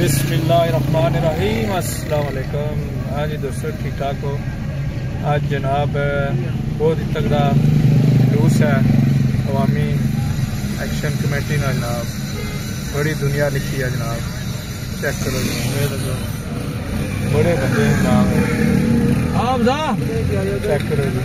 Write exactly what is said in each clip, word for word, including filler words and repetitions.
बिस्मिल्लाहिर्रहमानिर्रहीम। अस्सलाम वालेकुम। हाँ जी दोस्तों, ठीक ठाक हो? आज जनाब बहुत ही तगड़ा जुलूस है अवामी एक्शन कमेटी ना जनाब, बड़ी दुनिया लिखी है जनाब। चेक करो जी, बड़े बंदे जनाब, चेक करो जी।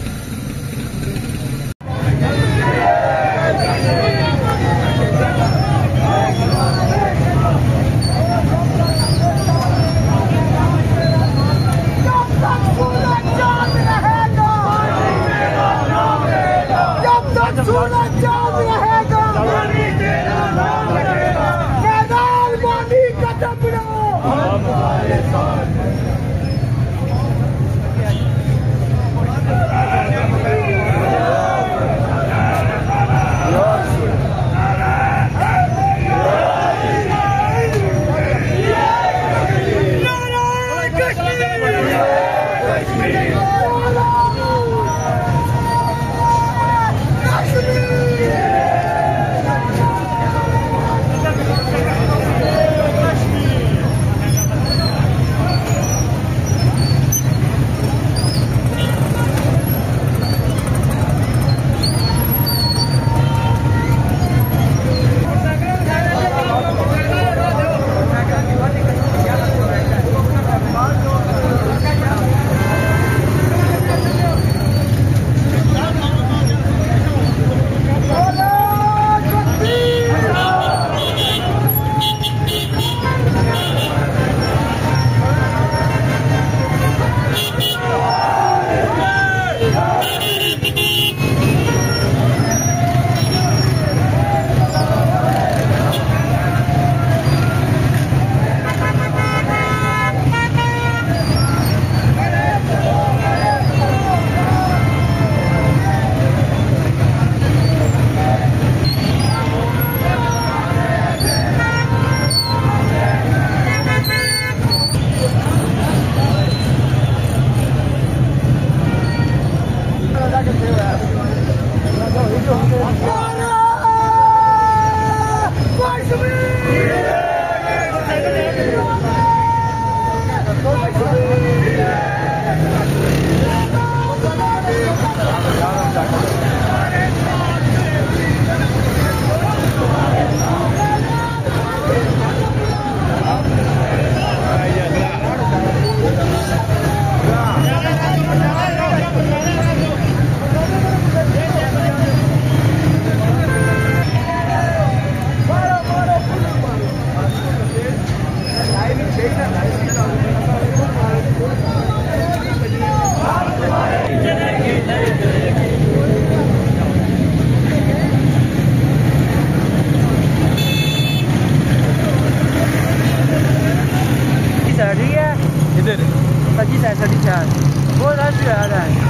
पच्चीस ऐसा चार बहुत रश आ रहा है।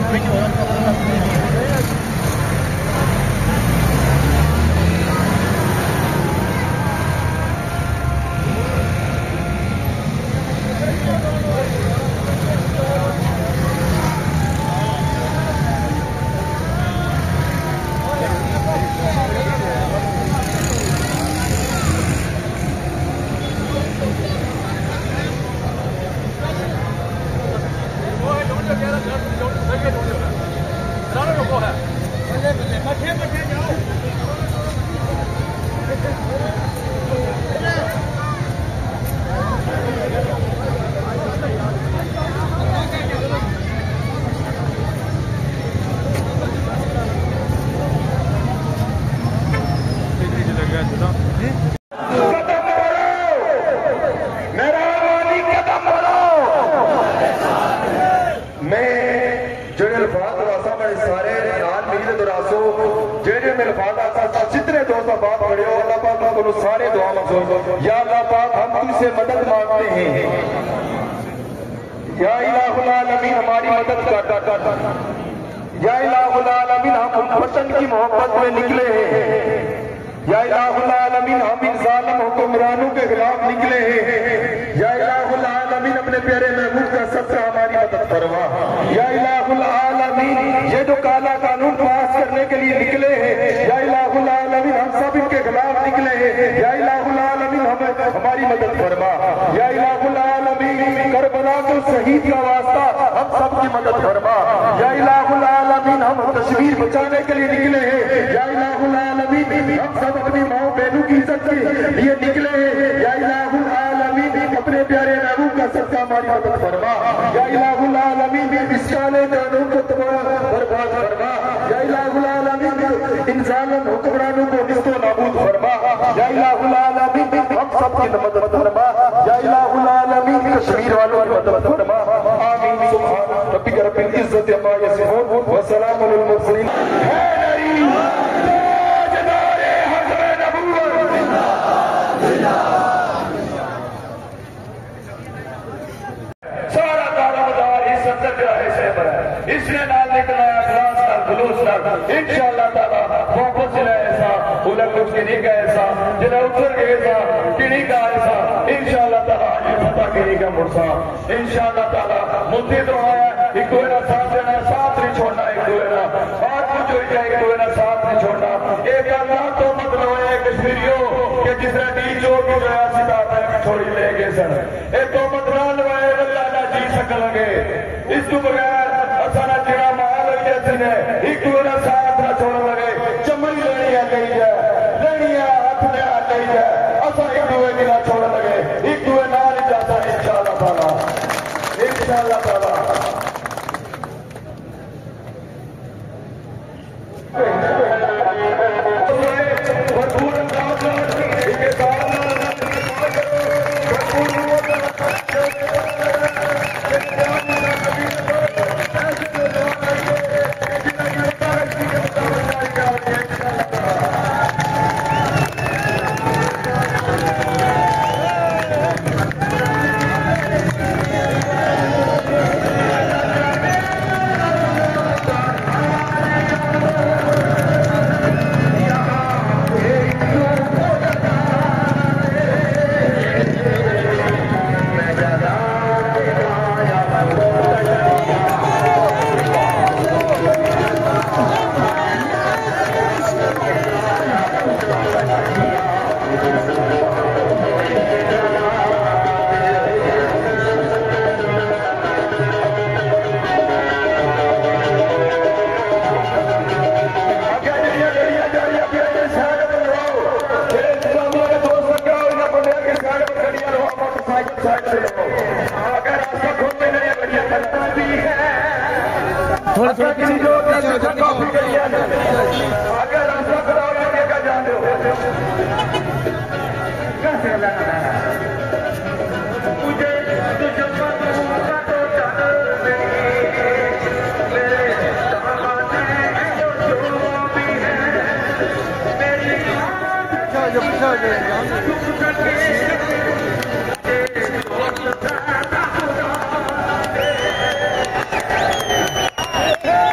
जितने दोस्त बात खड़े हो अल्लाह पाक को सारे दुआ मंजूर। या अल्लाह पाक हम तुझसे मदद मांगते हैं, या इलाहुल आलमीन हमारी मदद कर। या इलाहुल आलमीन हम वतन की मोहब्बत में निकले हैं। या इलाहुल आलमीन हम इन जालिम हुक्मरानों के खिलाफ निकले हैं। या इलाहुल आलमीन अपने प्यारे महबूब का सदका हमारी मदद फरमा। या इलाहुल आलमीन ये जो काला कानून पास करने के लिए निकले हैं, या इलाहुल आलमीन हम सब इनके खिलाफ निकले हैं। या इलाहुल आलमीन हमें हमारी मदद फरमा। या इलाहुल आलमीन करबला के शहीद का वास्ता हम सब की मदद फरमा। या इलाहुल आलमीन हम कश्मीर बचाने के लिए निकले हैं। या इलाहुल आलमीन हम सब अपनी माओ बहनों की इज्जत के लिए निकले हैं। या इलाहुल आलमीन अपने प्यारे महबूब का सदका हमारी मदद फरमा। या इलाहुल आलमीन इस काले कानून को तबाह बर्बाद फरमा। या इलाहुल आलमीन इन जालिम हुक्मरानों को निस्तो नाबूद फरमा। या इलाहुल आलमीन हम सब की मदद फरमा। या इलाहुल आलमीन कश्मीर वालों की मदद फरमा। आमीन सुभान रब्बिक रब्बिल इज्जति अम्मा यसिफून व सलामुल मुरसलीन। सारा दारोमदार इस सत्याग्रह से बना इसने नाल निकला इखलास का जुलूस का इंशाअल्लाह ताला वापस चला ऐसा उलग कुछ की नहीं का ऐसा जिला उतर गए था किनी का ऐसा इंशाअल्लाह ताला ये पता किनी का मुर्सा इंशाअल्लाह ताला मुद्दे तो आया एक दो ना साथ देना साथ नहीं छोड़ना एक दो ना और कुछ हो जाए एक दो ना साथ नहीं छोड़ना। एक अल्लाह तो मतलब है कश्मीरियों के जिस तरह डी जो की जो सितारा में छोड़ी ले गए सर एक तो मतलब है अल्लाह जी सकलगे इसको बगैर असाना चिड़ा माल जैसे ने एक दो ना साथ ना छोड़ लगे चमड़ी लेनी आ गई है लेनी हाथ में आ गई है असा एक दो की ना छोड़ लगे एक दो ना नहीं जाता इंशाअल्लाह ताला इंशाअल्लाह ताला। थोड़ा थोड़ा किसी जो कॉफी करिए अगर रास्ता कराओ का जान दो कैसे लगा मुझे तुझ पर होगा तो चल मेरे दामाने जो जो भी है मेरी जो जो जो Yeah.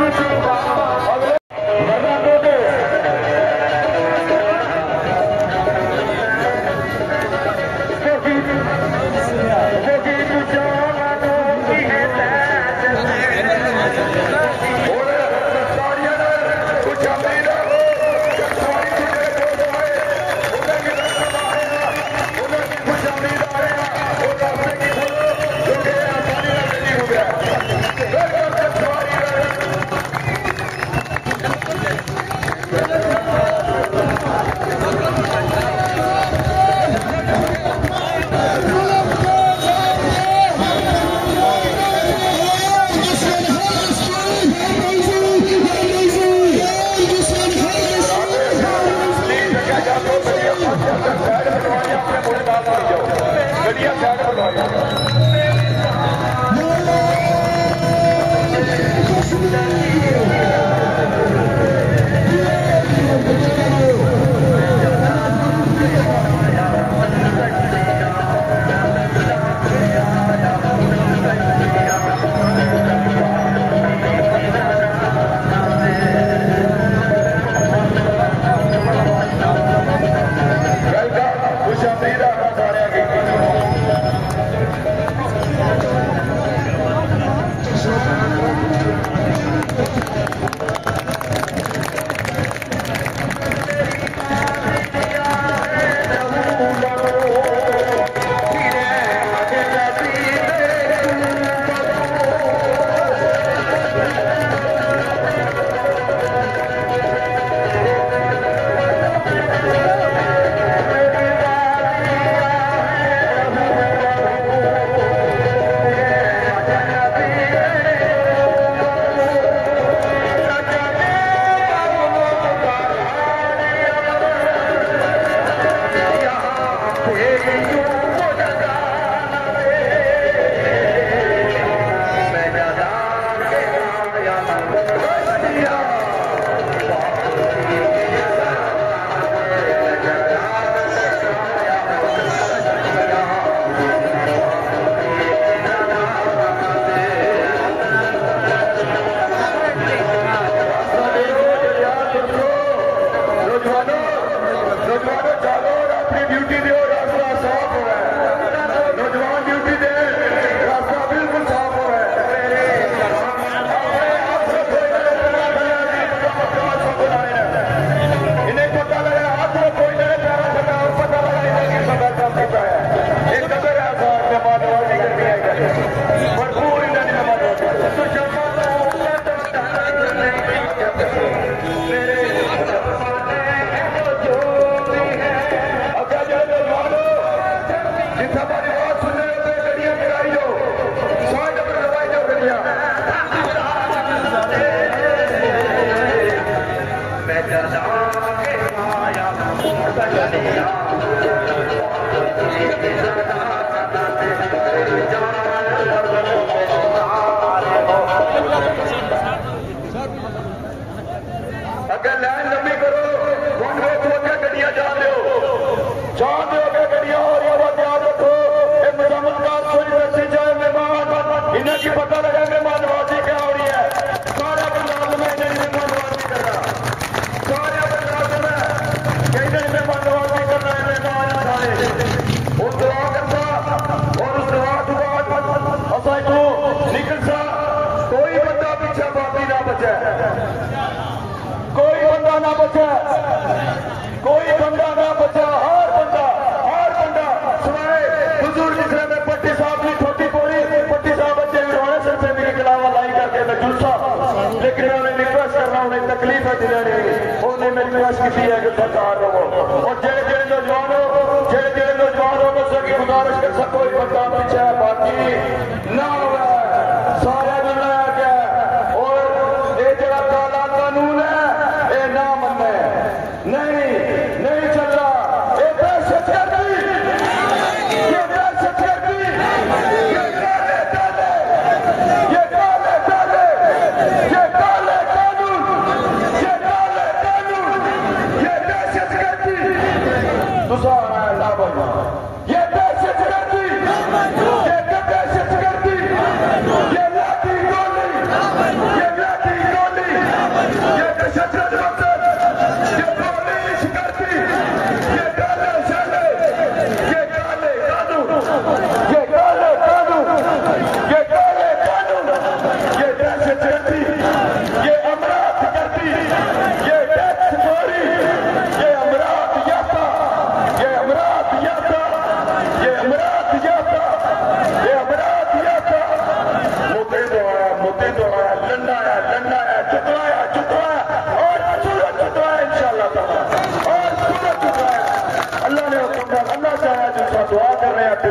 ये दहशतगर्दी, ये दहशतगर्दी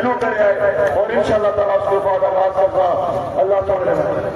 शुरू करे और इंशाअल्लाह ताला उसके बाद आगाज करता अल्लाह ताला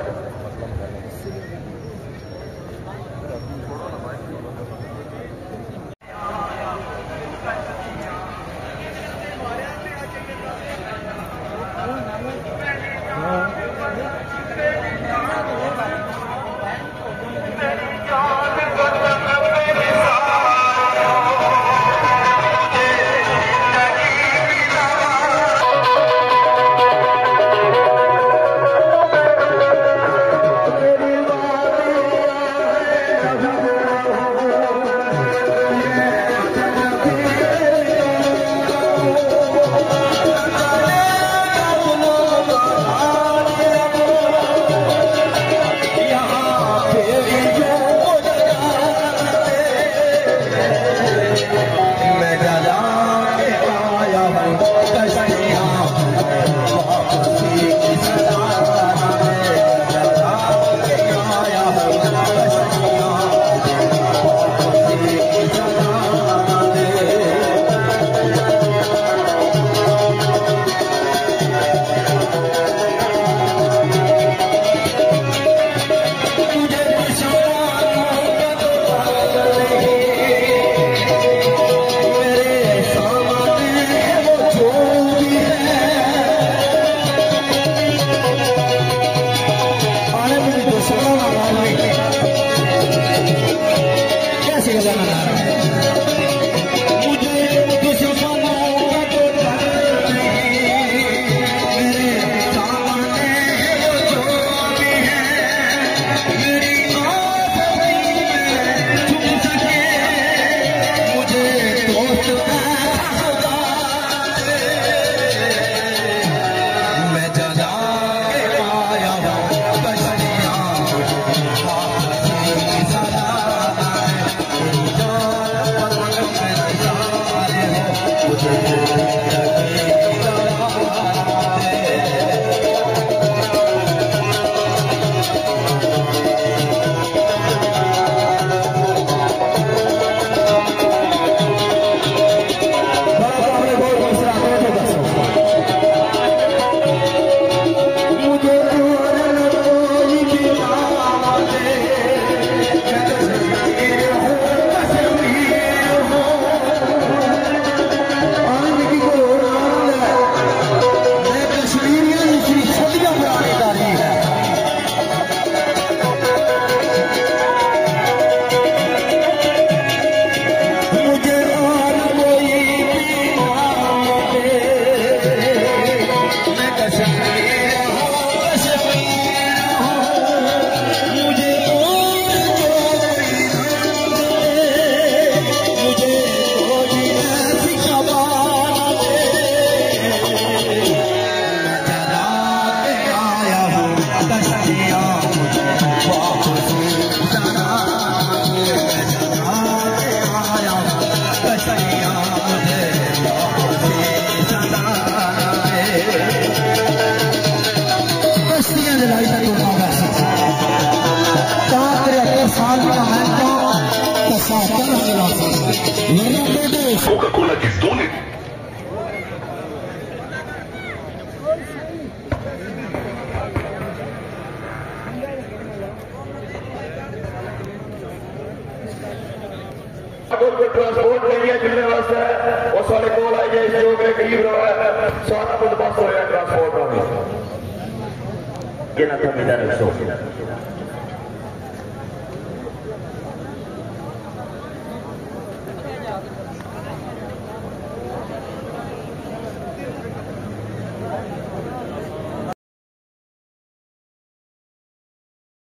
Coca-Cola Distone. ट्रांसपोर्ट नहीं है जिले वास्ते और सारे कोल आई है जो मेरे करीब रहा है सारा कुछ बस हो रहा है ट्रांसपोर्ट का ये ना था मेरा रसो